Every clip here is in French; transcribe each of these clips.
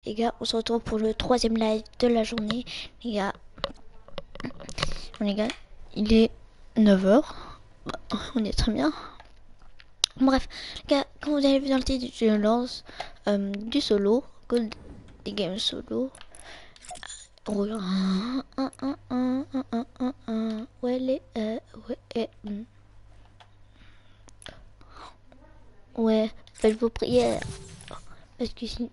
les gars, on se retrouve pour le troisième live de la journée. Les gars, il est 9h. On est très bien. Bref, les gars, comme vous avez vu dans le titre, je lance du solo, Gold des games solo. Ouais, ouais, faites vos prières. Parce que si...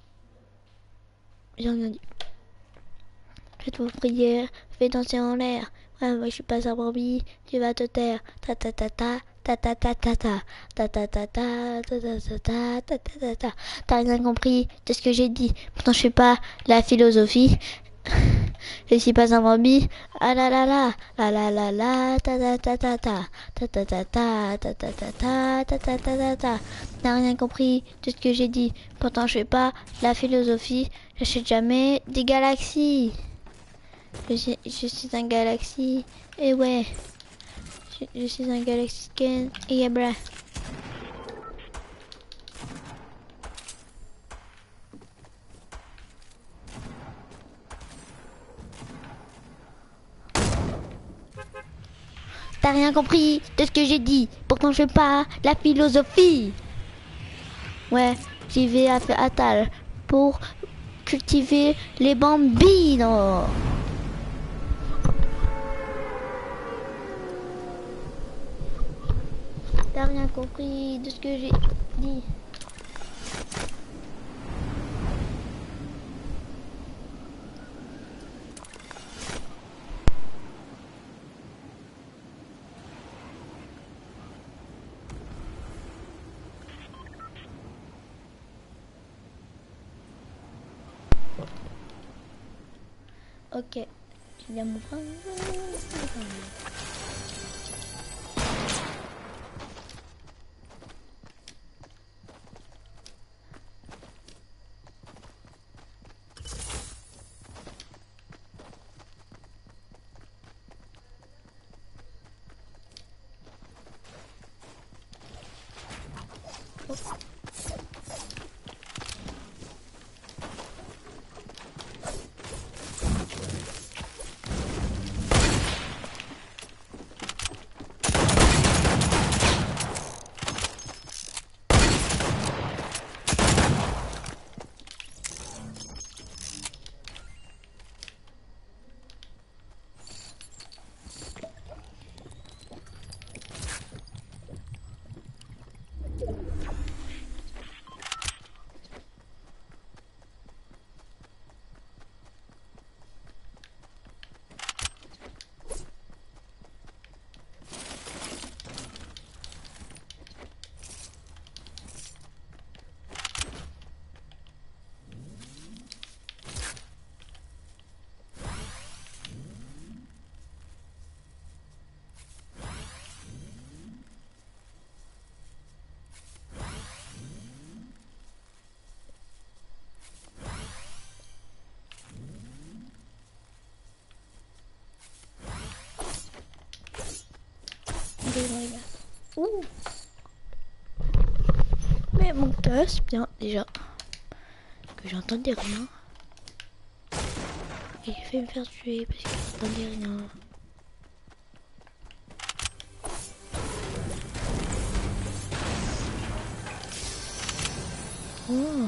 J'ai rien dit. Faites vos prières, faites danser en l'air. Ouais, moi je suis pas un Barbie, tu vas te taire. Ta ta ta ta, ta ta ta ta ta, ta ta ta ta, ta ta ta ta, ta ta ta ta. T'as rien compris de ce que j'ai dit. Pourtant je fais pas la philosophie. Je suis pas un Barbie. Ah la la la, la la la la, ta ta ta ta ta, ta ta ta ta, ta ta ta ta, ta ta ta ta ta. T'as rien compris de ce que j'ai dit. Pourtant je fais pas la philosophie. J'achète jamais des galaxies. Je suis un galaxie. Et ouais. Je suis un galaxy Ken. Et yabra. T'as rien compris de ce que j'ai dit. Pourtant je fais pas la philosophie. Ouais, j'y vais à Atal pour cultiver les bambinos. T'as rien compris de ce que j'ai dit. Ok, tu viens mon frère. Ouh. Mais mon tas, bien déjà que j'entendais rien. Et il fait me faire tuer parce que j'entendais rien. Oh.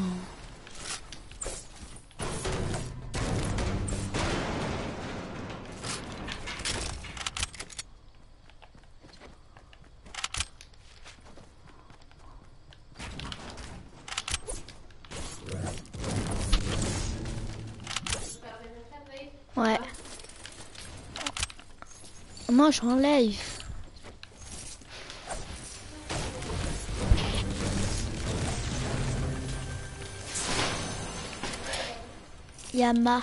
Ouais. Moi je suis en live. Yama.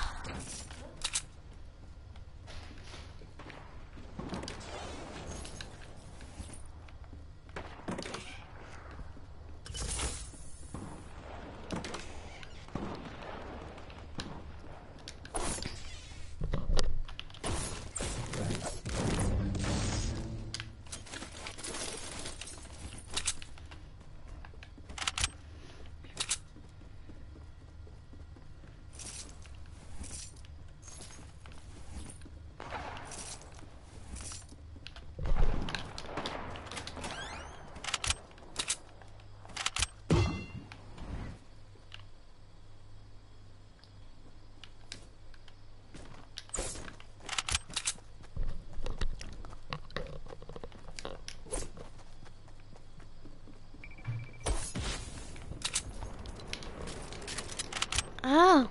Ah.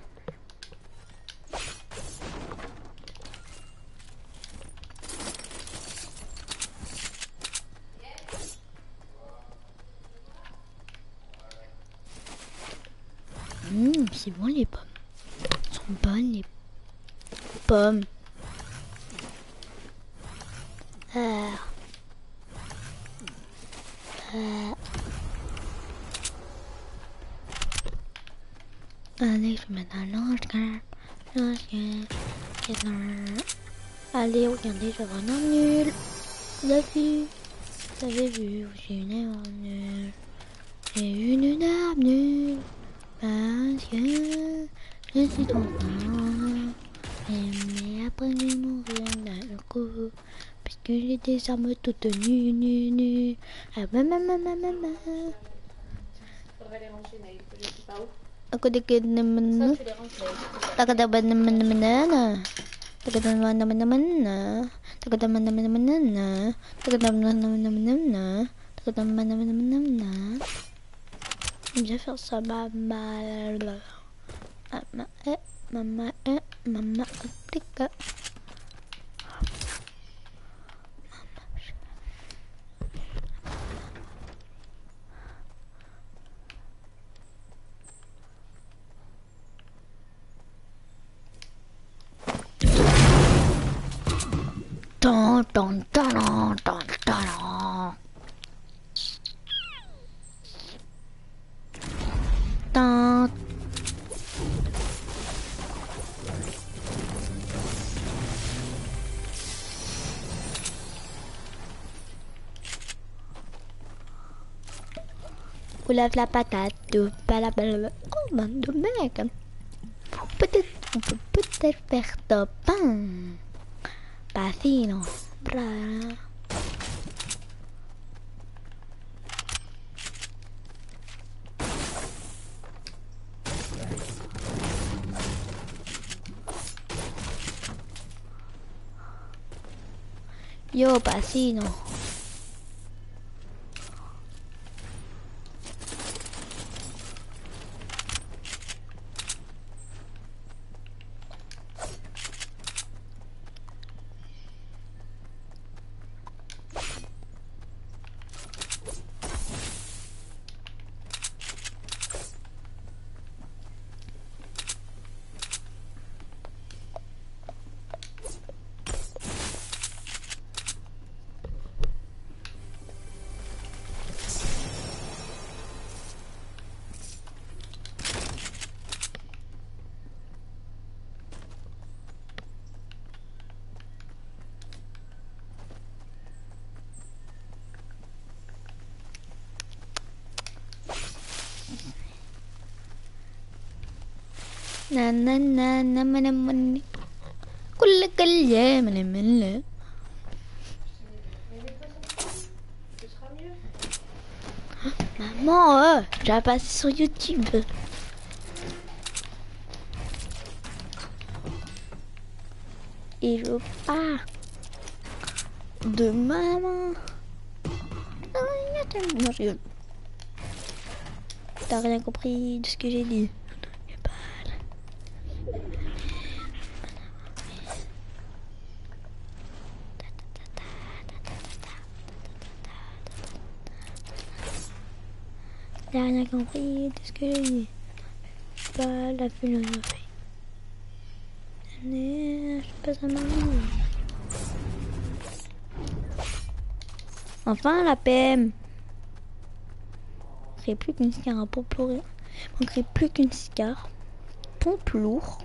C'est bon les pommes. Elles sont bonnes les pommes. Allez, je mets dans l'Oscar. Allez, regardez, je vois un nul. Vous avez vu, j'ai une erreur nulle. J'ai une arme nulle. Parce que je suis trop fort. Mais après, je vais mourir d'un coup. Parce que j'ai des armes toutes nues. Ah, maman. Faudrait les ranger, Naïl, je sais pas où. Aku dikit nemen. Ça, tu les ranges, Naïl. Takut apa teman-teman. Takut teman-teman. Takut teman-teman. Takut teman-teman. Takut teman-teman. Je vais faire ça, maman. Maman, applique. Tan. On lave la patate, oh bande de mecs. On peut peut-être faire top pain. Pasino. Bra. Yo, pasino. Na. كل كلام من Ce sera mieux. Maman, je vais passer sur YouTube. Et je pars de maman. Non, je rigole. T'as rien compris de ce que j'ai dit. Je parle. T'as rien compris de ce que j'ai dit. Pas la philosophie. Je passe à maman. Enfin la PM. Il manquerait plus qu'une cigare à pompe lourde. Il manquerait plus qu'une cigare. Pompe lourd.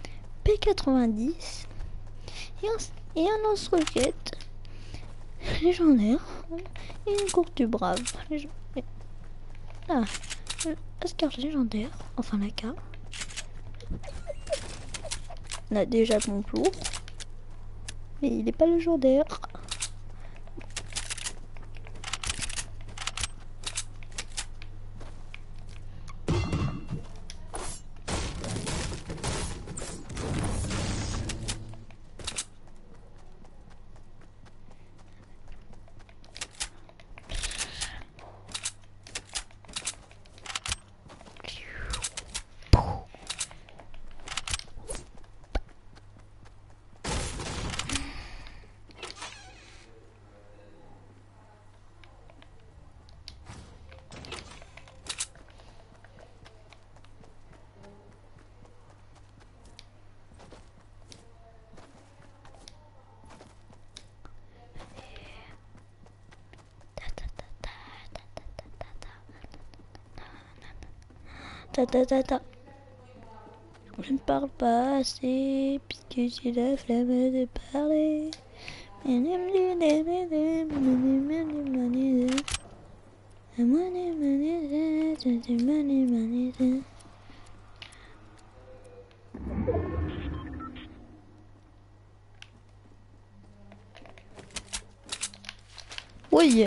P90. Et un lance-roquette. Légendaire. Et une courte du brave. Ah. Oscar légendaire. Enfin la carte. On a déjà le pompe lourd. Mais il n'est pas légendaire. Ta ta ta ta. Je ne parle pas assez puisque j'ai la flemme de parler. Oui.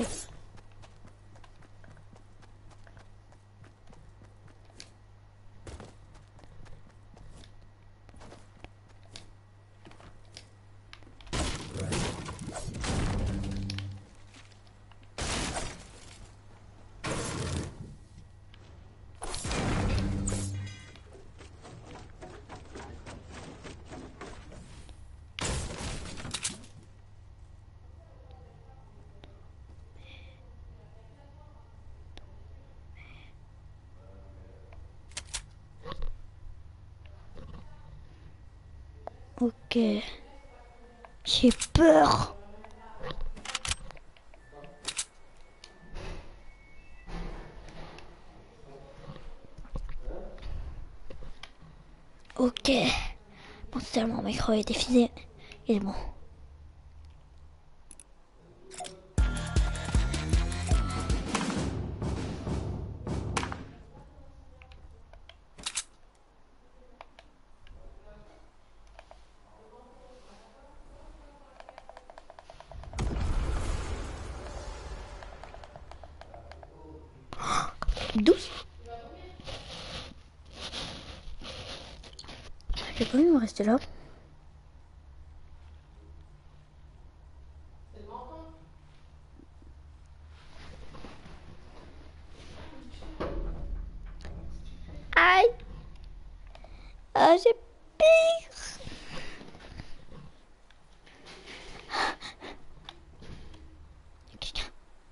Ok. J'ai peur. Ok. Bon, seulement mon micro est diffusé. Il est bon. Douce. J'ai pas envie de me rester là. Aïe. Ah, j'ai pire. Quelqu'un.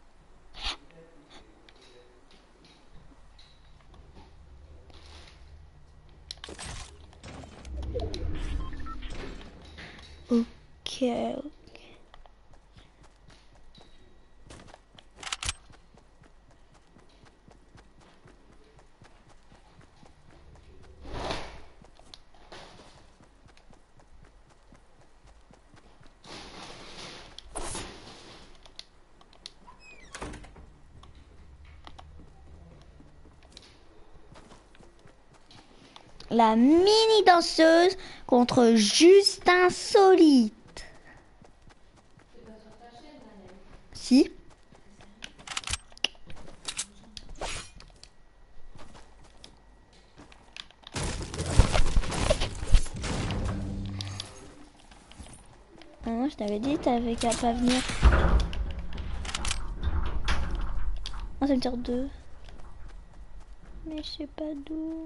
Ok. La mini danseuse contre juste insolite. Si. Non, je t'avais dit, t'avais qu'à pas venir. Oh, ça me tire deux. Mais je sais pas d'où.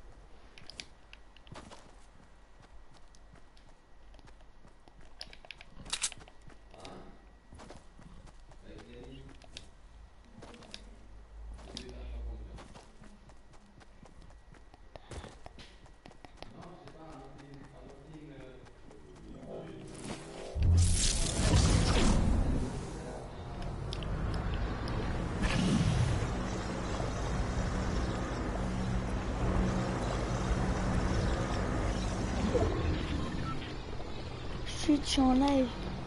Chut, je suis en live.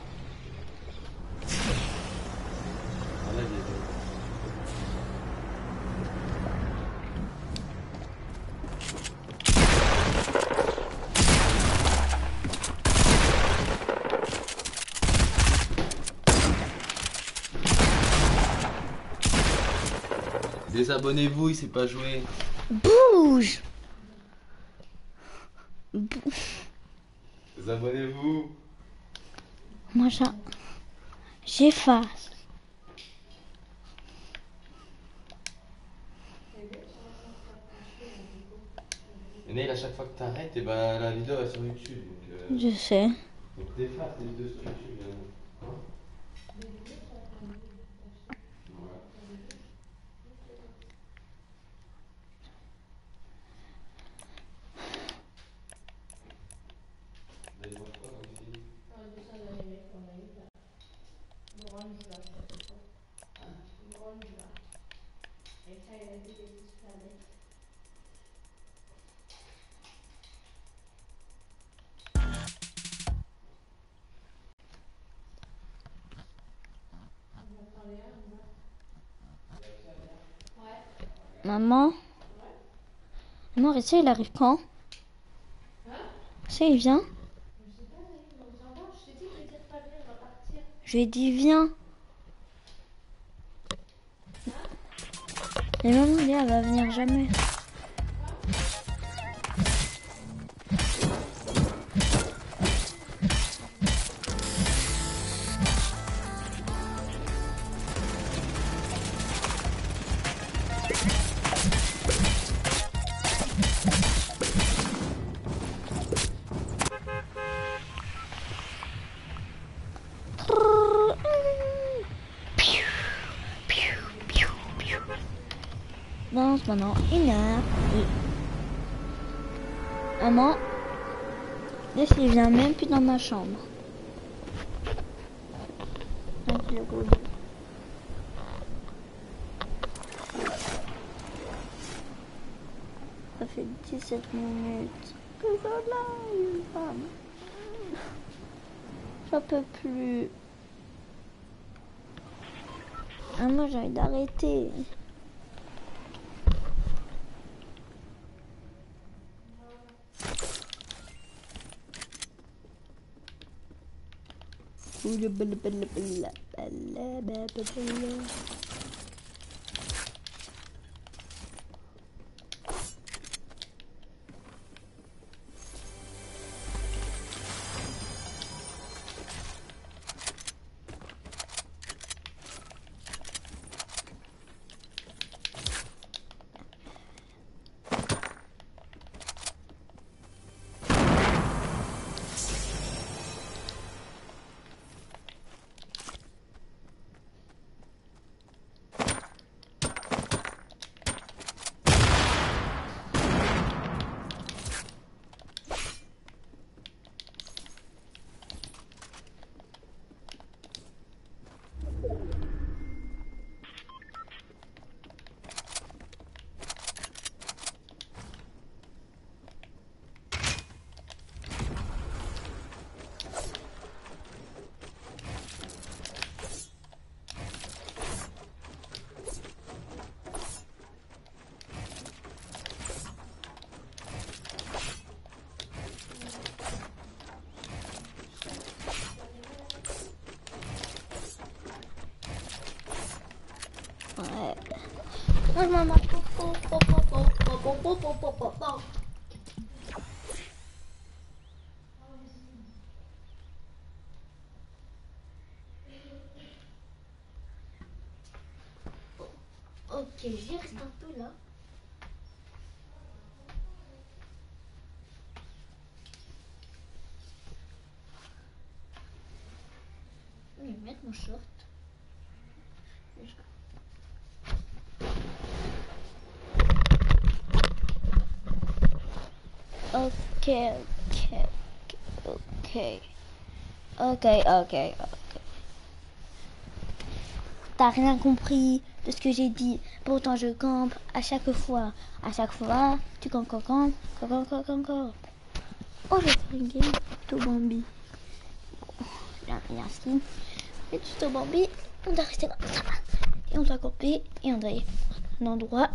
Désabonnez-vous, il sait pas jouer. Bouge. Désabonnez-vous. Moi, j'efface. Et Neil, à chaque fois que t'arrêtes, et bah, la vidéo est sur YouTube. Je sais. Donc t'effaces les vidéos sur YouTube. Hein. Ouais. Mais ils mangent quoi comme film? Maman? Maman, Récé, il arrive quand? Récé, il vient? Je lui ai dit, viens. Et maman, dit, elle va venir jamais. Danse maintenant 1h. Maman, laisse, il vient même plus dans ma chambre. Avec le goût. Ça fait 17 minutes que je live. J'en peux plus. Moi j'ai envie d'arrêter. Moi je m'en marre. Ok, j'y reste un peu là. Je vais mettre mon short. Ok. T'as rien compris de ce que j'ai dit. Pourtant je campe à chaque fois. À chaque fois, tu campes. Oh, je vais faire une game tuto Bambi. J'ai un skin. Et tuto Bambi, on doit rester comme ça. Et on doit camper et on doit aller à un endroit.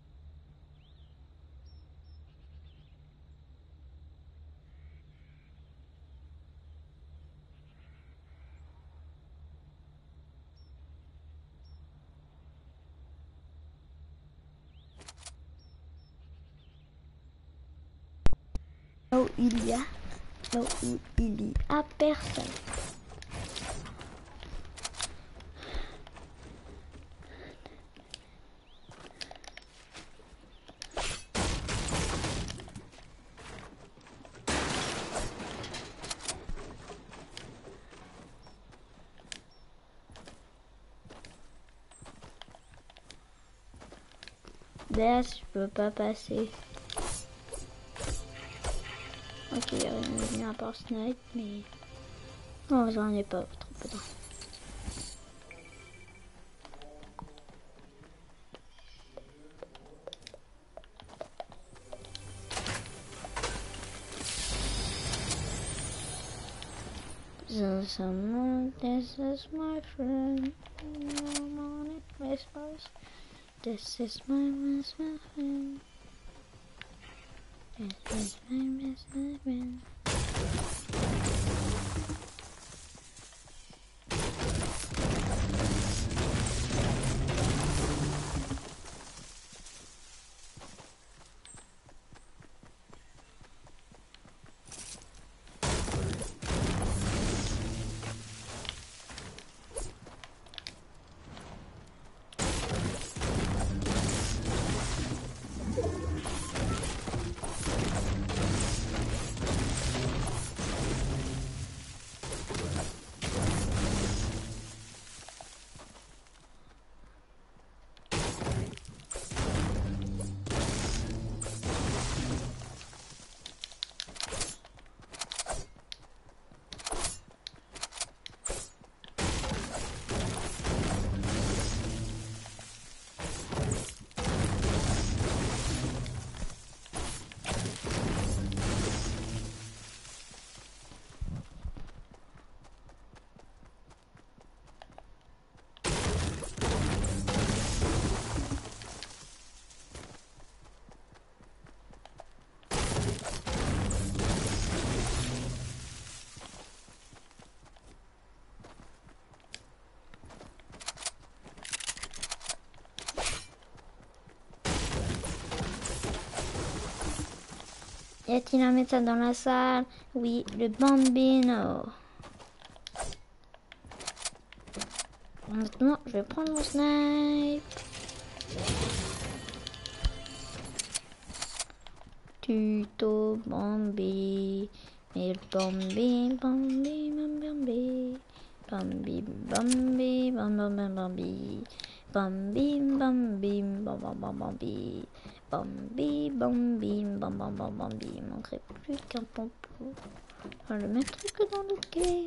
Là où il y a personne. Là, je peux pas passer. Ok, il y a une à part Snipe, mais... Non, j'en ai pas trop dedans. This is my friend. This is my best friend. This is my best friend. Y a-t-il un médecin dans la salle? Oui, le bambino. Maintenant, je vais prendre mon snipe. Tuto Bambi. Il Bambi, Bambi, Bambi. Bambi, Bambi, Bambi, Bambi. Bambi, Bambi, Bambi. Bambi, Bambi, Bambi. Il manquerait plus qu'un pompon. On va le mettre que dans le game.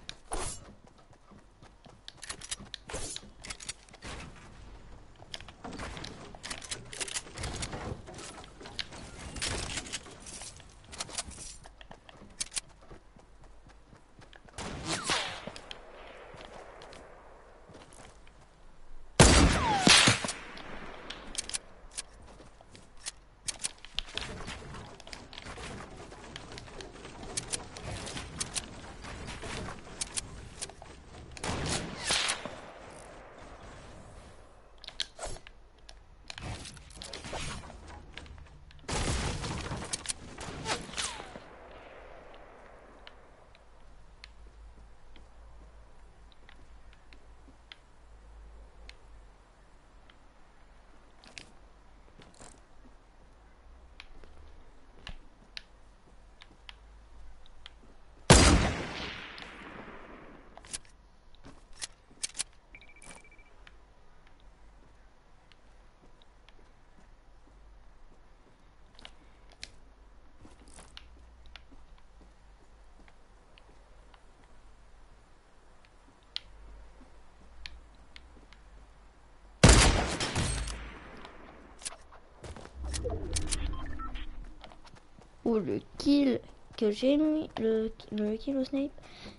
Ou le kill que j'ai mis, le kill au snipe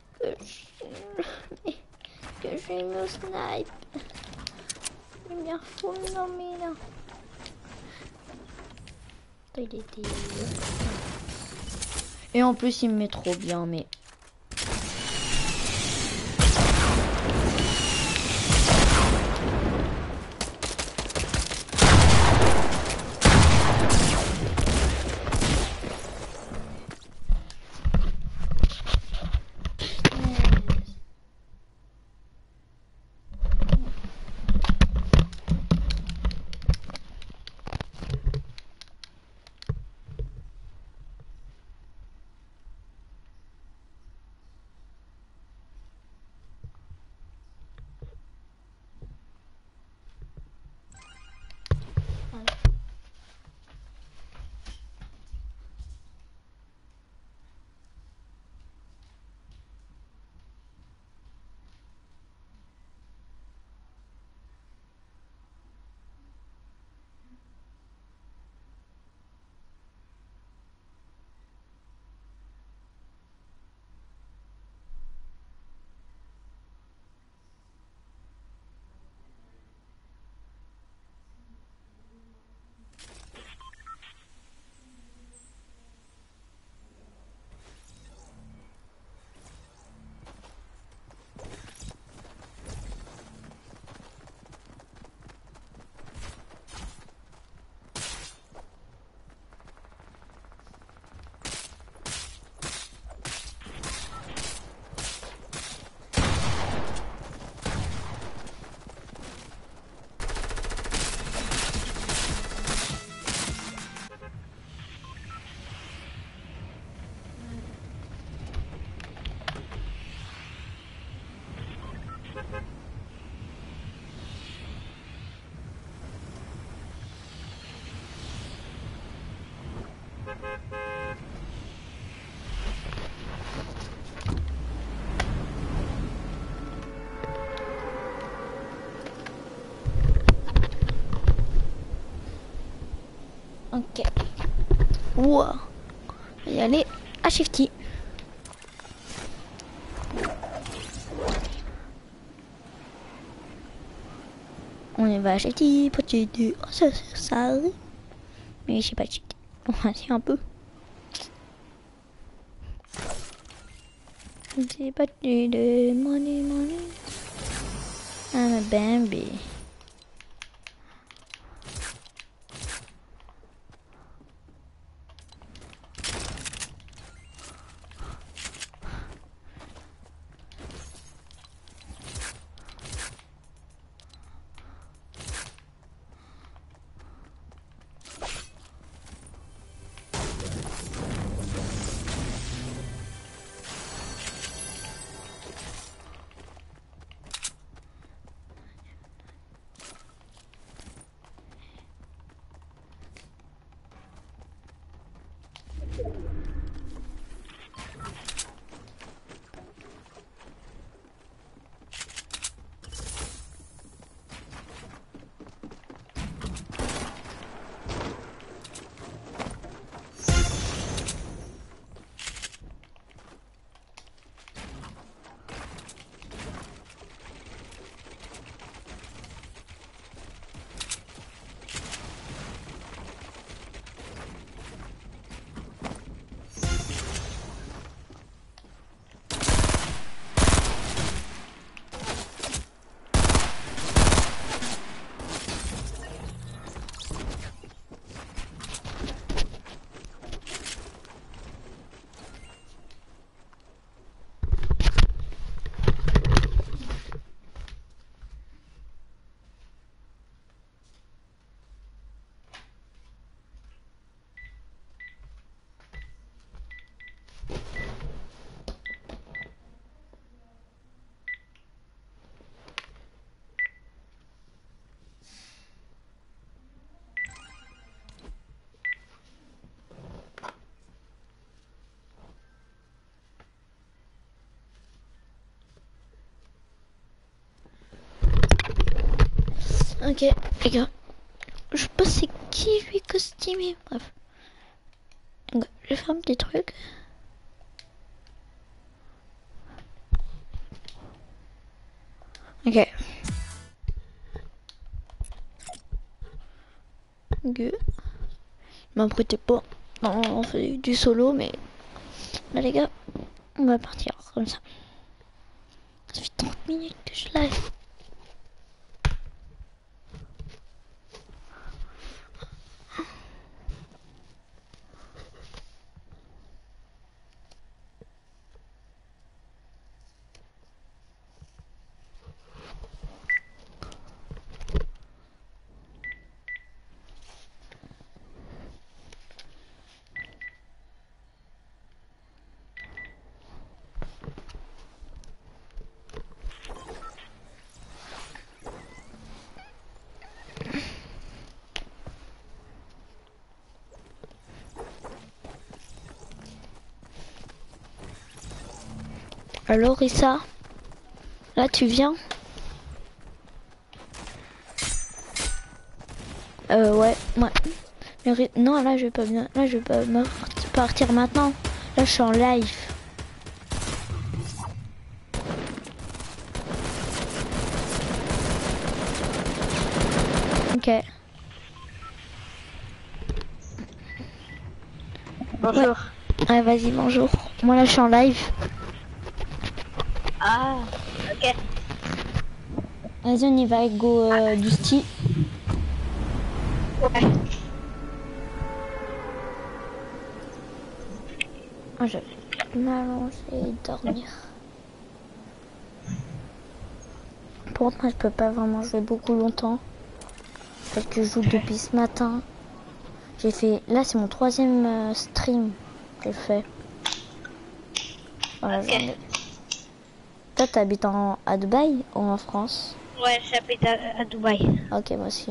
que j'ai mis au snipe. Il me fou, non mais là. Il était... Et en plus il me met trop bien, mais... Ok. Wow. On va y aller à Shifty. On y va à Shifty, petit. Oh, ça arrive. Mais je sais pas Shifty. On va essayer un peu. C'est pas de money, money. I'm a baby. Ok, les gars. Je sais pas c'est qui lui costumé. Bref. Donc, je vais faire un petit truc. Ok. Ok. M'apprêtez pas. Non, on fait du solo, mais là, les gars, on va partir comme ça. Ça fait 30 minutes que je live. Alors, Issa, là, tu viens? Ouais. Mais non, là, je vais pas bien. Là, je vais pas partir maintenant. Là, je suis en live. Ok. Bonjour. Ouais, vas-y, bonjour. Moi, là, je suis en live. Ah, ok. Vas-y, on y va avec Go du style. Ouais. Oh, je vais m'allonger et dormir. Pour moi, je peux pas vraiment jouer beaucoup longtemps. Parce que je joue depuis ce matin. J'ai fait... Là, c'est mon 3e stream que je fais. Voilà, Ok. Toi, t'habites à Dubaï ou en France? Ouais, j'habite à Dubaï. Ok, moi aussi.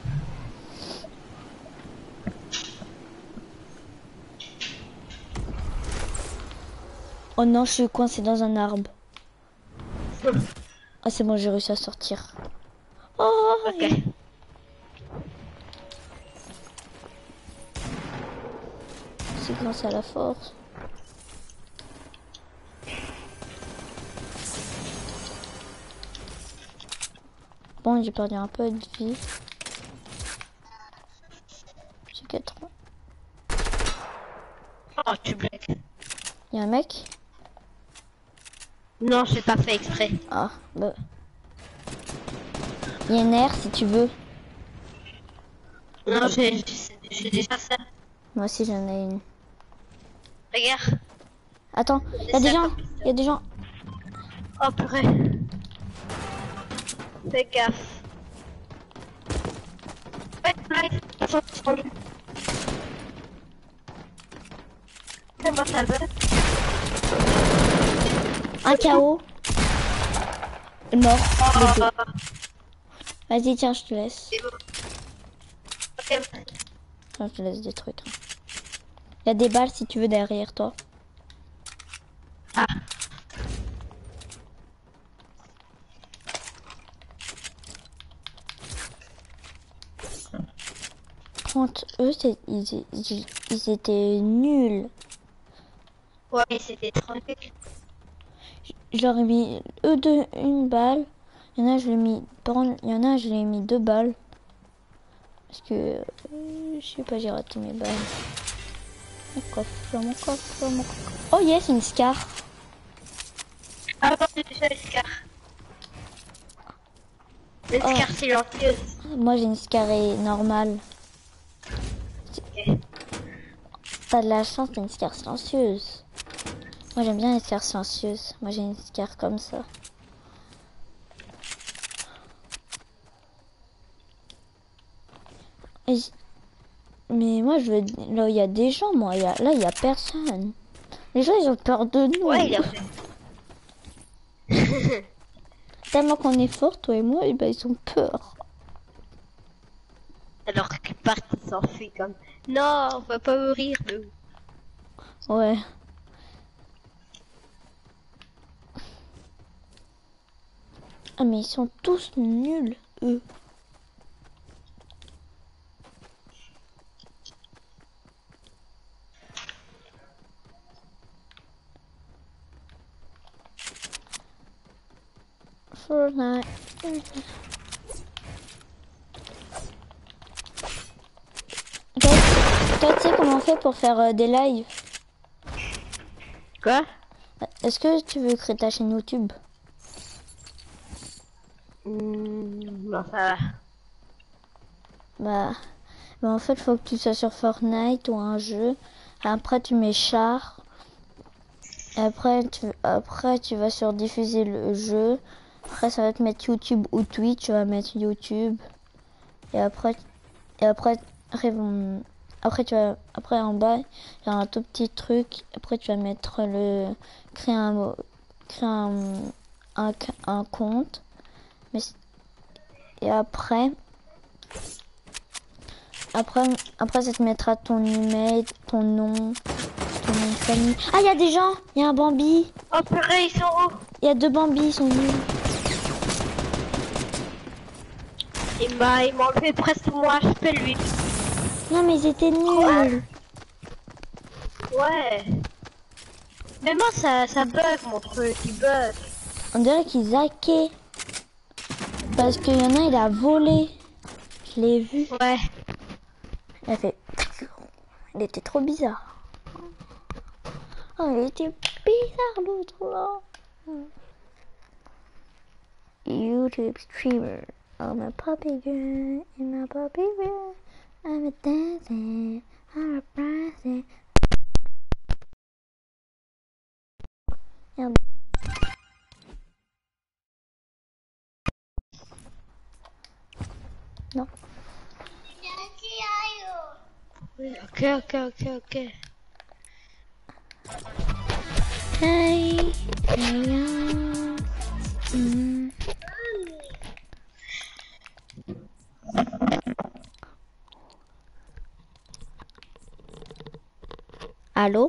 Oh non, je suis coincé dans un arbre. Ah, c'est bon, j'ai réussi à sortir. Oh, Ok. c'est grâce à la force. Bon, j'ai perdu un peu de vie. J'ai 4 ans. Oh, tu blagues. Y'a un mec? Non, j'ai pas fait exprès. Ah, bah. Y'a une air si tu veux. Non, j'ai déjà ça. Moi aussi j'en ai une. Regarde. Attends, y'a des gens. Y'a des gens. Oh, purée. Fais gaffe. Ouais, attention. Comment ça va? Un KO. Mort. Les deux. Oh, Vas-y, tiens, je te laisse. c'est bon. Ok. Tiens, je te laisse des trucs. Y'a des balles si tu veux derrière toi. Ah. Quand eux, ils étaient nuls. Ouais, c'était tranquille. Je leur ai mis eux deux une balle. Il y en a, je l'ai mis. Il y en a, je l'ai mis 2 balles. Parce que je sais pas, j'ai raté mes balles. Mon coffre, mon coffre, mon coffre. Oh yes, une scar. Ah, attends, c'est déjà les scars. Les Oh. scars silencieuses. Moi j'ai une scar normale. Ok. T'as de la chance, t'as une scar silencieuse. Moi j'aime bien les scars silencieuses. Moi j'ai une scar comme ça. Mais moi je veux là où il y a des gens, moi là il y a personne. Les gens ils ont peur de nous. Ouais, il a fait. Tellement qu'on est fort, toi et moi, et ben ils ont peur. Alors qu'ils partent, ils s'enfuient comme. Non, on va pas mourir, nous. Ouais. Ah mais ils sont tous nuls, eux. Fortnite. Toi, tu sais comment on fait pour faire des lives? Quoi? Est-ce que tu veux créer ta chaîne YouTube? Non, ça va. Bah en fait, faut que tu sois sur Fortnite ou un jeu. Après, tu mets char. Et après, tu vas sur diffuser le jeu. Après, ça va te mettre YouTube ou Twitch. Tu vas mettre YouTube. Et après après en bas, il y a un tout petit truc. Après, tu vas mettre créer un compte. Et après, ça te mettra ton email, ton nom de famille. Ah, il y a des gens. Il y a un Bambi. Oh purée, ils sont où? Il y a 2 Bambis, ils sont nuls. Il m'a enlevé presque mon HP, lui. Non, mais ils étaient nuls. Ouais. Mais moi, ça bug, mon truc, il bug. On dirait qu'ils hackaient. Parce qu'il y en a, il a volé. Je l'ai vu. Ouais. Il était trop bizarre. Oh, il était bizarre l'autre là. YouTube streamer. I'm a puppy girl in a puppy world. I'm a dancing, I'm a prancing. Merde. Non. Ok. Hey. Allô?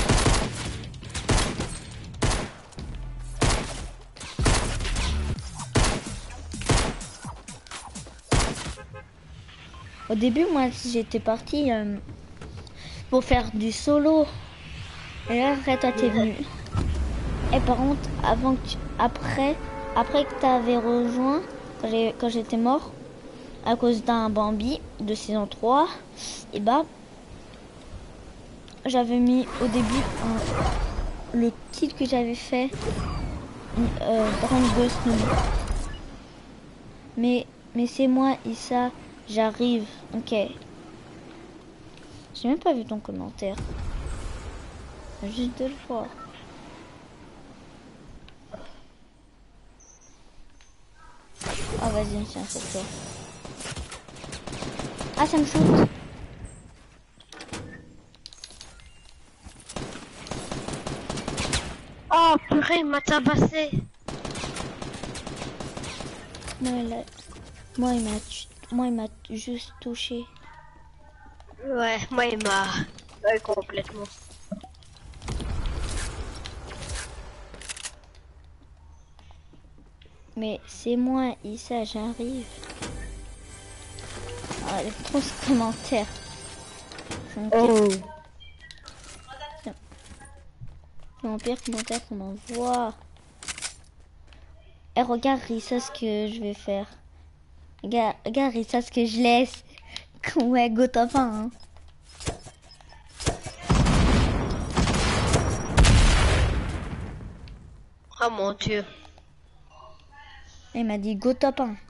Au début, moi, j'étais partie pour faire du solo. Et là, après, toi, t'es venu. Et par contre, après que t'avais rejoint, quand j'étais mort, à cause d'un Bambi de saison 3, et bah, j'avais mis au début le titre que j'avais fait, Brand Ghost Noob. Mais c'est moi, Issa, j'arrive. Ok. J'ai même pas vu ton commentaire. Juste de le voir. Ah vas-y, tiens, c'est toi. Ah, ça me shoot. Oh purée, il m'a tabassé. Moi, il m'a juste touché. Ouais, moi il m'a... Ouais, complètement. Mais c'est moi, Issa, j'arrive. Ah, les trop ce commentaire. Oh. C'est mon pire commentaire qu'on m'envoie. Eh, regarde, Rissa, ce que je vais faire. Regarde, Rissa, ce que je laisse. Ouais, go top 1. Hein. Oh mon dieu. Il m'a dit go top 1.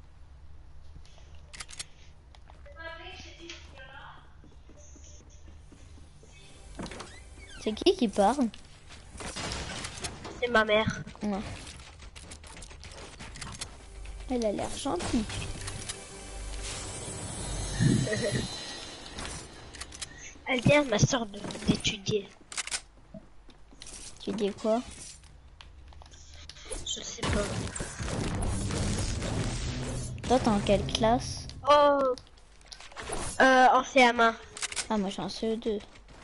C'est qui parle? C'est ma mère. Ouais. Elle a l'air gentille. Elle vient, ma soeur, d'étudier. Tu dis quoi? Je sais pas. Toi, t'es en quelle classe? Oh. En CM1. Ah, moi, je suis en CE2.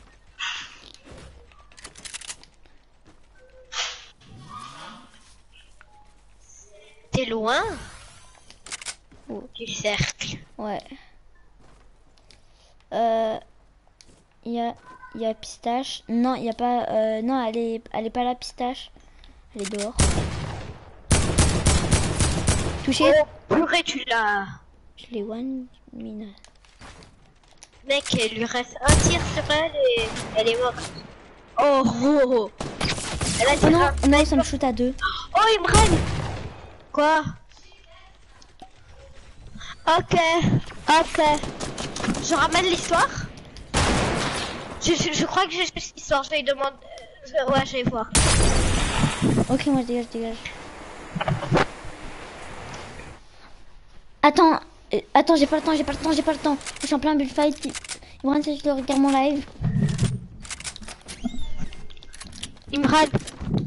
T'es loin Oh. du cercle. Ouais. Il y a Pistache. Non, il y a pas... non, elle est pas là, Pistache. Elle est dehors. Touché. Oh, purée, tu l'as. Je l'ai one mine. Mec, il lui reste un tir sur elle et elle est morte. Oh, oh, oh. Elle a Oh tiré non, un- non, ça me shoot à 2. Oh, il me règne. Quoi? Ok, ok. Je ramène l'histoire. Je crois que j'ai l'histoire. Je vais lui demander. Ouais, je vais voir. Ok, moi je dégage. Attends, j'ai pas le temps. Je suis en plein bullfight. Il me reste de regarder mon live. Il me râle.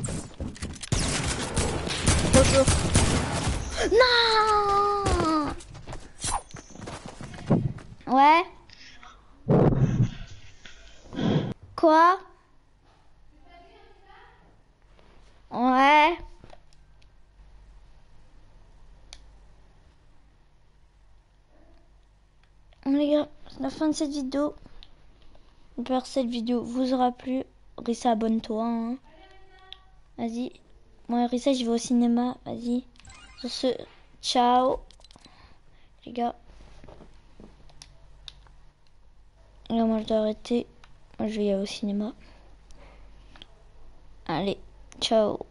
Bonjour. Non. Ouais. Quoi? Ouais. Les gars, c'est la fin de cette vidéo. J'espère que cette vidéo vous aura plu. Rissa, abonne-toi. Hein. Vas-y. Moi, Rissa, je vais au cinéma. Vas-y. Sur ce, ciao. Les gars. Là, moi, je dois arrêter. Moi, je vais y aller au cinéma. Allez, ciao.